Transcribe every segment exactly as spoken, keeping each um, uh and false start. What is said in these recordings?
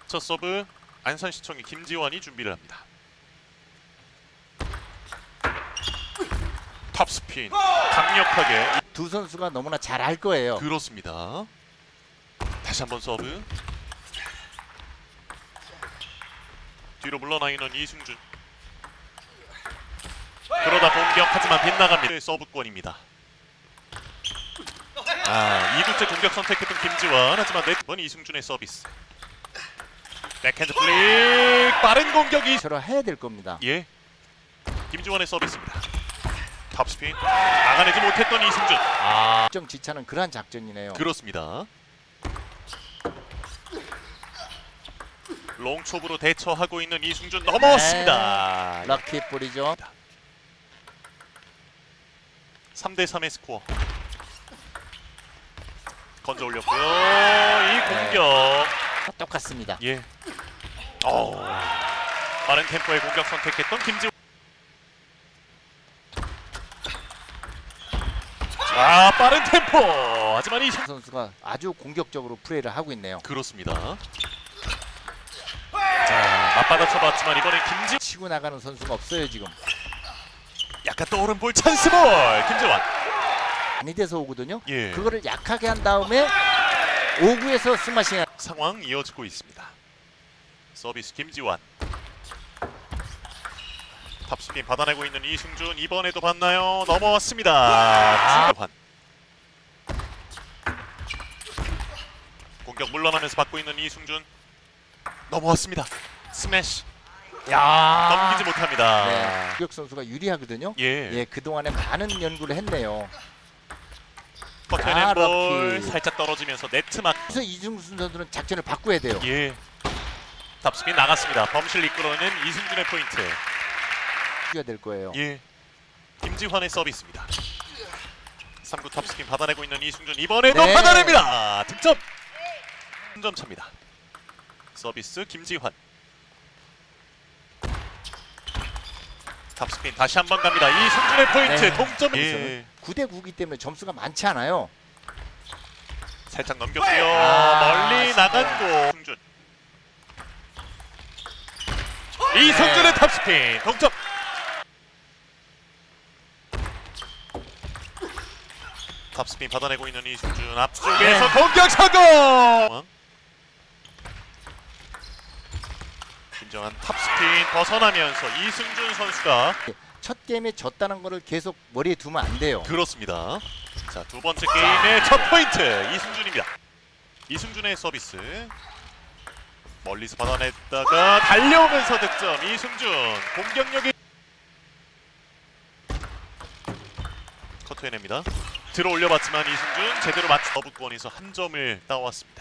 첫 서브 안산시청의 김지환이 준비를 합니다. 탑스핀 강력하게. 두 선수가 너무나 잘 알 거예요. 그렇습니다. 다시 한번 서브. 뒤로 물러나 있는 이승준. 그러다 공격, 하지만 빗나갑니다. 서브권입니다. 아, 이 구째 공격 선택했던 김지환, 하지만 네 번 이승준의 서비스. 백핸드 플릭, 빠른 공격이 저러 해야 될 겁니다. 예, 김지환의 서비스입니다. 탑스핀 나가내지 못했던 이승준. 아, 특정 지차는 그러한 작전이네요. 그렇습니다. 롱초브로 대처하고 있는 이승준 넘어왔습니다. 네. 럭키 볼이죠. 삼 대 삼의 스코어. 건져 올렸고요. 이 공격. 네. 똑같습니다. 예. 어. 빠른 템포의 공격 선택했던 김지환. 자, 빠른 템포. 하지만 이 선수가 아주 공격적으로 플레이를 하고 있네요. 그렇습니다. 자, 맞받아 쳐봤지만 이번엔 김지 치고 나가는 선수가 없어요 지금. 약간 떠오른 볼 찬스볼. 김지환. 많이 돼서 오거든요. 예. 그거를 약하게 한 다음에 오 구에서 스마싱. 상황 이어지고 있습니다. 서비스 김지환. 탑스핀 받아내고 있는 이승준. 이번에도 봤나요? 넘어왔습니다. 아. 김지환. 공격 물러나면서 받고 있는 이승준. 넘어왔습니다. 스매시. 야. 넘기지 못합니다. 네. 공격 선수가 유리하거든요. 예. 예, 그동안에 많은 연구를 했네요. 버텨낸 아, 볼 럭키. 살짝 떨어지면서 네트 막. 그래서 이승준 선수는 작전을 바꿔야 돼요. 예. 탑스핀 나갔습니다. 범실 이끌어낸 이승준의 포인트. 해야 될 거예요. 예. 김지환의 서비스입니다. 삼 구 탑스핀 받아내고 있는 이승준. 이번에도 네. 받아냅니다. 득점. 한 점 차입니다. 서비스 김지환. 탑스핀 다시 한번 갑니다. 이승준의 포인트. 네. 동점. 예. 구 대 구이기 때문에 점수가 많지 않아요. 살짝 넘겼고요. 아, 멀리 아쉽네요. 나간 공. 이승준. 이승준의 네. 탑스핀. 동점. 탑스핀 받아내고 있는 이승준. 앞쪽에서 네. 공격 성공. 김정한 탑스핀 벗어나면서 이승준 선수가 첫 게임에 졌다는 거를 계속 머리에 두면 안 돼요. 그렇습니다. 자, 두 번째 게임의 첫 포인트 이승준입니다. 이승준의 서비스. 멀리서 받아냈다가 달려오면서 득점. 이승준 공격력이 커트해냅니다. 들어 올려봤지만 이승준 제대로 맞춰 서브권에서 한 점을 따왔습니다.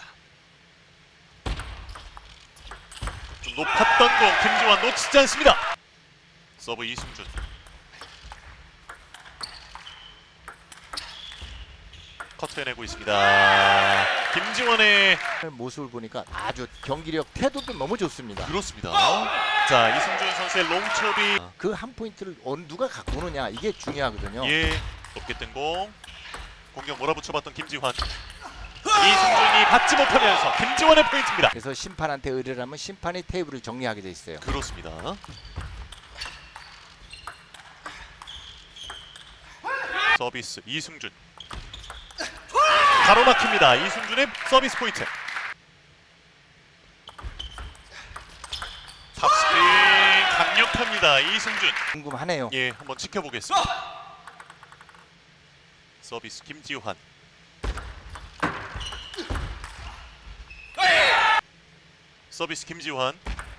좀 높았던 공 김지환 놓치지 않습니다. 서브 이승준. 커트해내고 있습니다. 김지환의 모습을 보니까 아주 경기력, 태도도 너무 좋습니다. 그렇습니다. 자, 이승준 선수의 롱초비. 그 한 포인트를 어느 누가 갖고 오느냐 이게 중요하거든요. 예, 높게 뜬 공. 공격 몰아붙여봤던 김지환. 이승준이 받지 못하면서 김지환의 포인트입니다. 그래서 심판한테 의뢰를 하면 심판이 테이블을 정리하게 돼 있어요. 그렇습니다. 서비스 이승준. 가로막힙니다. 이승준의 서비스 포인트. 탑스핀 강력합니다. 이승준. 궁금하네요. 예, 한번 지켜보겠습니다. 서비스 김지환. 서비스 김지환.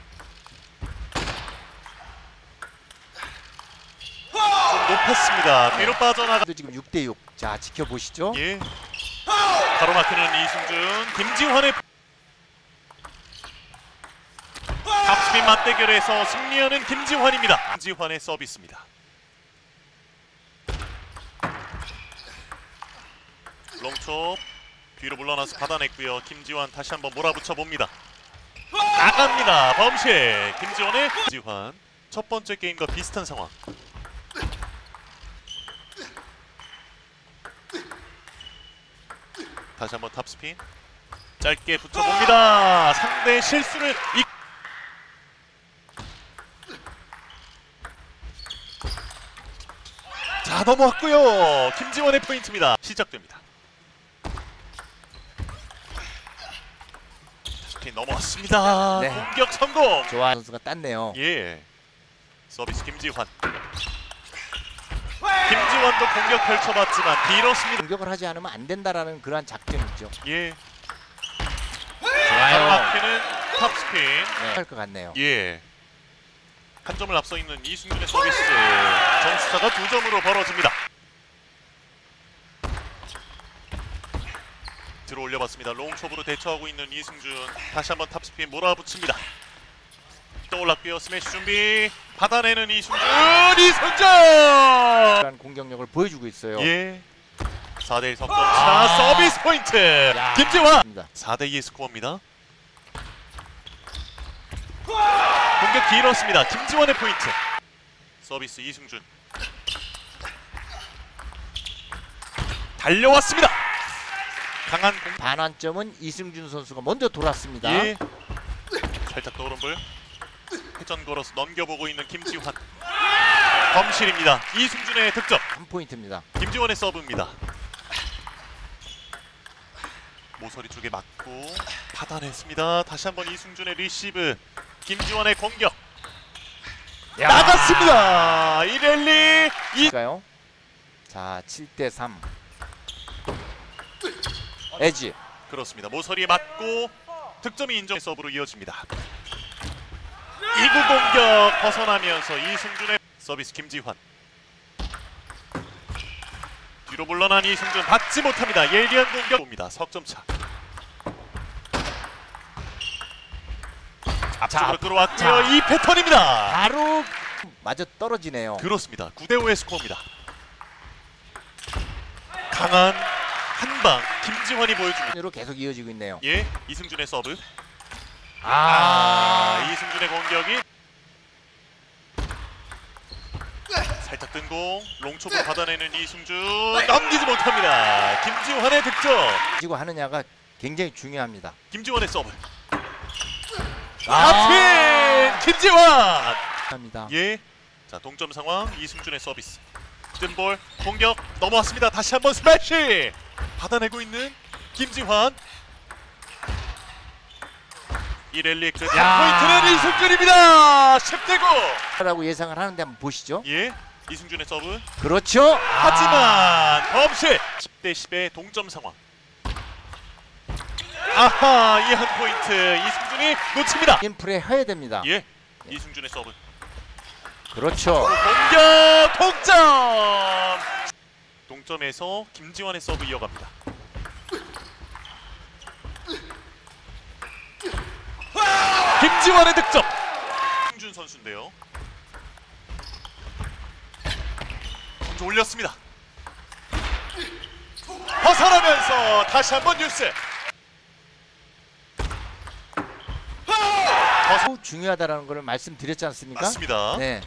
좀 높았습니다. 뒤로 빠져나가. 지금 육 대 육. 자, 지켜보시죠. 예. 가로막히는 이승준. 김지환의 탑스핀 맞대결에서 승리하는 김지환입니다. 김지환의 서비스입니다. 롱톱 뒤로 물러나서 받아냈고요. 김지환 다시 한번 몰아붙여 봅니다. 나갑니다. 범실. 김지환의 김지환. 첫 번째 게임과 비슷한 상황. 다시 한번 탑스핀. 짧게 붙여봅니다. 상대 실수를 이... 자, 넘어왔고요. 김지원의 포인트입니다. 시작됩니다. 스피인 넘어왔습니다. 네. 공격 성공. 좋아 선수가 땄네요. 예. 서비스 김지환. 김지환도 공격 펼쳐봤지만 길었습니다. 공격을 하지 않으면 안 된다라는 그러한 작전이죠. 예. 좋아요. 막히는 탑스핀. 네. 할 것 같네요. 예. 한 점을 앞서 있는 이승준의 서비스. 점수차가 두 점으로 벌어집니다. 들어 올려봤습니다. 롱톱으로 대처하고 있는 이승준. 다시 한번 탑스핀 몰아붙입니다. 떠올랐고요. 스매시 준비. 받아내는 이승준. 이승준! 그러한 공격력을 보여주고 있어요. 예. 사 대 일 석점차. 아 서비스 포인트. 야. 김지환. 사 대 이의 스코어입니다. 공격 길었습니다. 김지환의 포인트. 서비스 이승준. 달려왔습니다. 강한 공. 반환점은 이승준 선수가 먼저 돌았습니다. 예. 살짝 떠오른 볼. 회전 걸어서 넘겨보고 있는 김지환. 범실입니다. 이승준의 득점. 한 포인트입니다. 김지원의 서브입니다. 모서리 쪽에 맞고 받아냈습니다. 다시 한번 이승준의 리시브. 김지원의 공격. 야. 나갔습니다. 이 랠리. 이... 가요. 자, 칠 대 삼. 에지. 그렇습니다. 모서리에 맞고 득점이 인정. 서브로 이어집니다. 이 구 공격 벗어나면서 이승준의 서비스 김지환. 뒤로 물러난 이승준 받지 못합니다. 예리한 공격 옵니다. 석점차. 앞쪽으로 끌어왔고요. 자. 이 패턴입니다. 바로 맞아 떨어지네요. 그렇습니다. 구 대 오의 스코어입니다. 강한 한방 김지환이 보여줍니다. 으로 계속 이어지고 있네요. 예, 이승준의 서브. 아, 아 이승준의 공격이 살짝 뜬 공. 롱쪽으로 받아내는 이승준. 넘기지 못합니다. 김지환의 득점. 지고 하느냐가 굉장히 중요합니다. 김지환의 서브. 아. 아핀 김지환. 합니다. 예. 자, 동점 상황. 이승준의 서비스. 뜬볼 공격 넘어왔습니다. 다시 한번 스매시. 받아내고 있는 김지환. 이 랠리 끝. 포인트는 이승준입니다. 십 대 구. 라고 예상을 하는데 한번 보시죠. 예. 이승준의 서브. 그렇죠. 하지만 범실. 십 대 십의 동점 상황. 아하, 이 한 포인트 이승준이 놓칩니다. 인플레이 해야 됩니다. 예. 이승준의 서브. 그렇죠. 공격 동점. 동점에서 김지환의 서브 이어갑니다. 김지환의 득점. 홍준 선수인데요. 먼저 올렸습니다. 벗어나면서 다시 한번 뉴스. 벗어... 중요하다라는 걸 말씀드렸지 않습니까? 맞습니다. 네.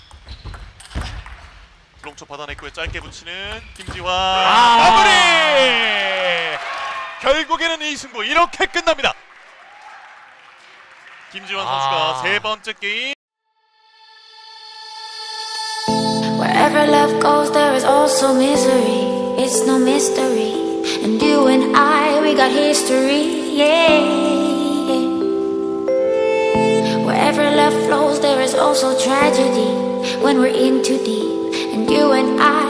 롱초 받아냈고요. 짧게 붙이는 김지환. 아 마무리. 결국에는 이 승부 이렇게 끝납니다. 김지환 선수가 아 세 번째 게임. Wherever love goes, there is also misery. It's no mystery. And you and I, we got history. Yeah. Wherever love flows, there is also tragedy. When we're in too deep. And you and I.